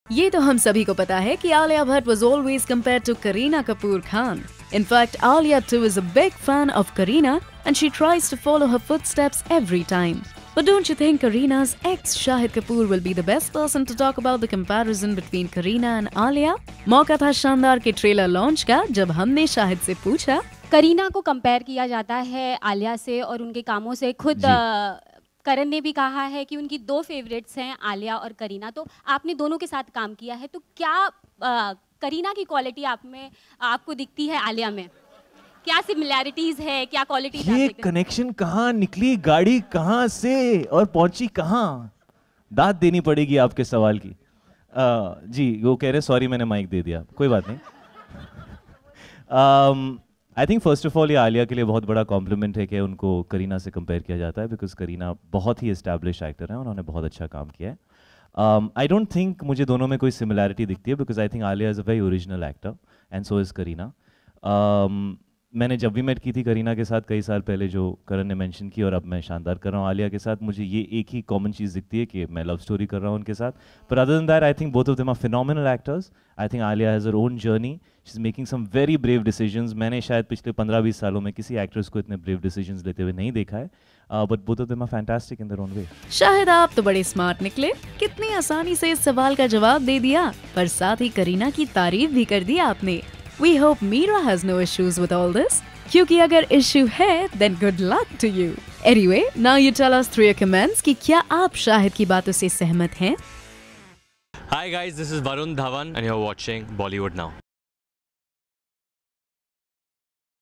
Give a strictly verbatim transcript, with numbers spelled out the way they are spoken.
ये तो हम सभी को पता है कि Alia Bhatt was always compared to Kareena Kapoor Khan. In fact, Alia too is a big fan of Kareena and she tries to follow her footsteps every time. But don't you think Kareena's ex Shahid Kapoor will be the best person to talk about the comparison between Kareena and Alia? मौका था शानदार के trailer launch का जब हमने शाहिद से पूछा, करीना को कंपेयर किया जाता है आलिया से और उनके कामों से। खुद करण ने भी कहा है कि उनकी दो फेवरेट्स हैं आलिया और करीना, तो आपने दोनों के साथ काम किया है, तो क्या आ, करीना की क्वालिटी आप में आपको दिखती है आलिया में? क्या सिमिलैरिटीज है, क्या क्वालिटीज? ये कनेक्शन कहाँ निकली, गाड़ी कहाँ से और पहुंची कहाँ? दाद देनी पड़ेगी आपके सवाल की। आ, जी वो कह रहे सॉरी मैंने माइक दे दिया, कोई बात नहीं। I think first of all ये आलिया के लिए बहुत बड़ा कॉम्प्लीमेंट है कि उनको करीना से कंपेयर किया जाता है, बिकॉज करीना बहुत ही एस्टैब्लिश एक्टर है, उन्होंने बहुत अच्छा काम किया है। आई डोंट थिंक मुझे दोनों में कोई सिमिलैरिटी दिखती है, because I think Alia is a very original actor and so is Kareena. मैंने जब भी मेट की थी करीना के साथ कई साल पहले, जो करण ने मेंशन की, और अब मैं शानदार कर रहा हूँ आलिया के साथ, मुझे ये एक ही कॉमन चीज़ दिखती है कि मैं लव स्टोरी कर रहा हूँ उनके साथ। पर other than that I think both of them are phenomenal actors. I think Alia has her own journey, she is making some very brave decisions. मैंने शायद पिछले पंद्रह बीस सालों में किसी एक्ट्रेस को इतने ब्रेव डिसीजंस लेते हुए नहीं देखा है, but both of them are fantastic in their own way. Shahid आप तो बड़े स्मार्ट निकले, कितनी आसानी से इस सवाल का जवाब दे दिया, पर साथ ही करीना की तारीफ भी कर दी आपने। We hope Meera has no issues with all this. क्योंकि अगर इश्यू है, then good luck to you. Anyway, now you tell us through your comments कि क्या आप शाहिद की बातों से सहमत हैं? Hi guys, this is Varun Dhawan and you're watching Bollywood Now.